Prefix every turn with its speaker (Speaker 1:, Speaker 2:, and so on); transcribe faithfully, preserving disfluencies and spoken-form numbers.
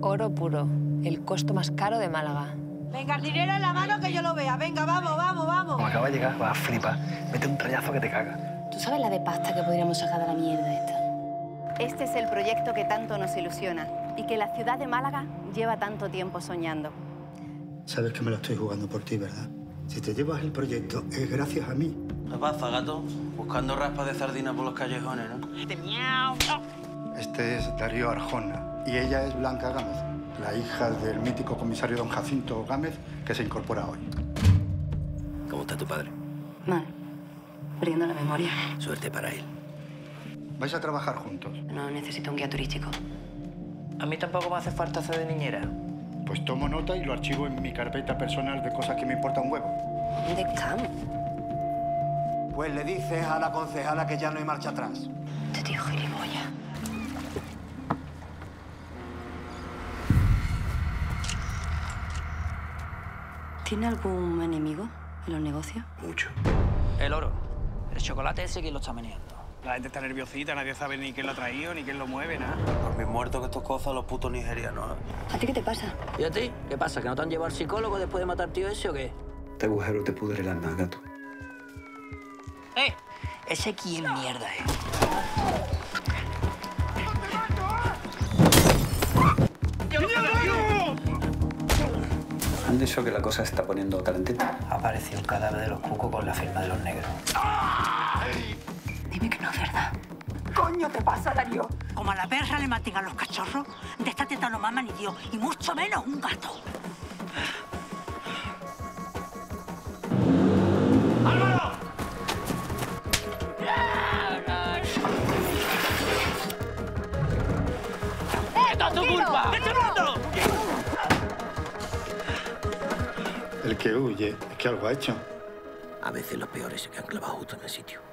Speaker 1: Oro puro, el costo más caro de Málaga.
Speaker 2: Venga, el dinero en la mano que yo lo vea. Venga, vamos, vamos, vamos.
Speaker 3: Como acaba de llegar, vas a flipar. Mete un trayazo que te caga.
Speaker 4: ¿Tú sabes la de pasta que podríamos sacar de la mierda esta?
Speaker 5: Este es el proyecto que tanto nos ilusiona y que la ciudad de Málaga lleva tanto tiempo soñando.
Speaker 6: Sabes que me lo estoy jugando por ti, ¿verdad? Si te llevas el proyecto, es gracias a mí.
Speaker 7: ¿Qué pasa, gato? Buscando raspas de sardina por los callejones, ¿no?
Speaker 6: Este es Darío Arjona y ella es Blanca Gámez, la hija del mítico comisario don Jacinto Gámez, que se incorpora hoy.
Speaker 7: ¿Cómo está tu padre?
Speaker 4: Mal. Perdiendo la memoria.
Speaker 7: Suerte para él.
Speaker 6: ¿Vais a trabajar juntos?
Speaker 4: No necesito un guía turístico.
Speaker 3: A mí tampoco me hace falta hacer de niñera.
Speaker 6: Pues tomo nota y lo archivo en mi carpeta personal de cosas que me importan un huevo.
Speaker 4: ¿Dónde estamos?
Speaker 8: Pues le dices a la concejala que ya no hay marcha atrás.
Speaker 4: Este tío gilipollas. ¿Tiene algún enemigo en los negocios?
Speaker 7: Mucho.
Speaker 3: El oro. El chocolate ese que lo está meneando.
Speaker 9: La gente está nerviosita, nadie sabe ni quién lo ha traído, ni quién lo mueve, nada.
Speaker 7: Por mis muertos que estos cosas los putos nigerianos.
Speaker 4: ¿A ti qué te pasa?
Speaker 3: ¿Y a ti? ¿Qué pasa? ¿Que no te han llevado al psicólogo después de matar tío ese o qué?
Speaker 6: Este agujero te pudre el alma, gato.
Speaker 3: ¡Eh! ¿Ese quién mierda es?
Speaker 6: Han dicho que la cosa se está poniendo calentita.
Speaker 3: Ha aparecido un cadáver de los cucos con la firma de los negros.
Speaker 4: Dime que no es verdad.
Speaker 2: Coño, te pasa, Darío.
Speaker 10: Como a la perra le maten a los cachorros, de esta teta no mama ni Dios, y mucho menos un gato.
Speaker 9: ¡Álvaro! ¡Esto es tu culpa! ¡Échalo!
Speaker 6: El que huye es que algo ha hecho.
Speaker 7: A veces los peores se quedan clavados justo en el sitio.